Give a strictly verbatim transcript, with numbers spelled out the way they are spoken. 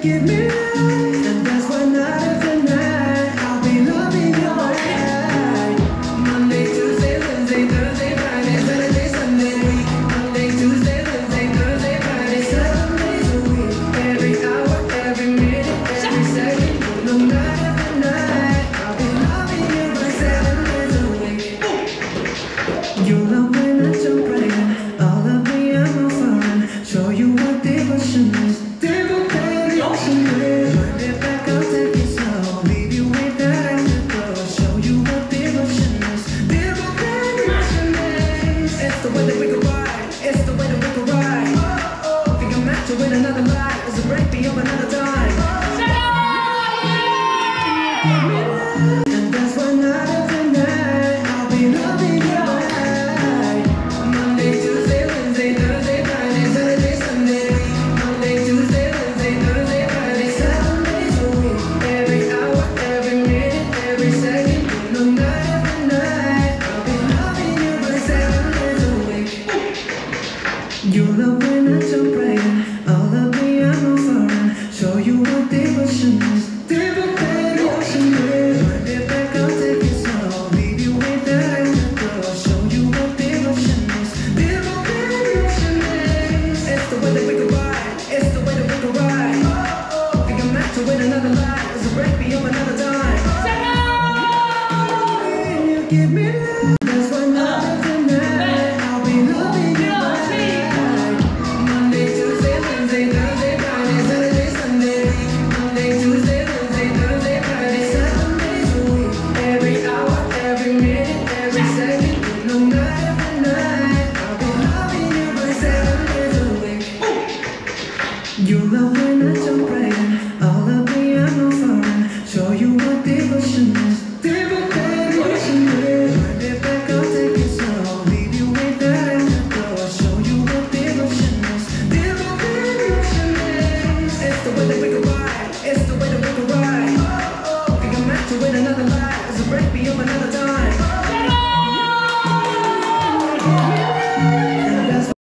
give me life, and that's why night after night I'll be loving you right. Monday, Tuesday, Wednesday, Thursday, Friday, Saturday, Sunday, week. Monday, Tuesday, Wednesday, Thursday, Friday, seven days a week. Every hour, every minute, every second, no night after night I'll be loving you right seven days a week. You love when I jump right in, all of me I'm on fire. Show you what devotion is. Devotion is ocean is. Wind it back, I'll take it slow. Leave you with that afterglow. Show you what devotion is. Devotion is. It's the way that we can ride. It's the way that we can ride. Oh, oh. Think I'm meant to win another life. It's a break me up another time. And that's why night after night I'll be loving you right. Monday, Tuesday, Wednesday, Thursday, Friday, Saturday, Sunday. Monday, Tuesday, Wednesday, Thursday, Friday, seven days a week. Every hour, every minute, every second, no night after night I'll be loving you right seven days a week. You love when I jump right in, all of me I'm on fire. Show you what devotion is. Devotion ocean is. Wind it back, I'll take it slow. Leave you with that afterglow. Show you what devotion is. Devotion is. It's the way that we can ride. It's the way that we can ride. Oh, oh. Think I'm meant to win another life. It's a break me up another time. You give me love. That's why night after night I'll be loving you right. Monday, Tuesday, Wednesday, Thursday, Friday, Saturday, Sunday. Monday, Tuesday, Wednesday, Thursday, Friday, seven days a week. Every hour, every minute, every second, no night after night I'll be loving you right seven days a week. You love when I jump right in, all of me I'm on fire. Show you what devotion is. Devotion is. Wind it back, I'll take it slow. Leave you with that afterglow. Show you what devotion is. Devotion is. It's the way that we can ride. It's the way that we can ride. Oh, oh. Think I'm meant to win another life. It's a break me up another time.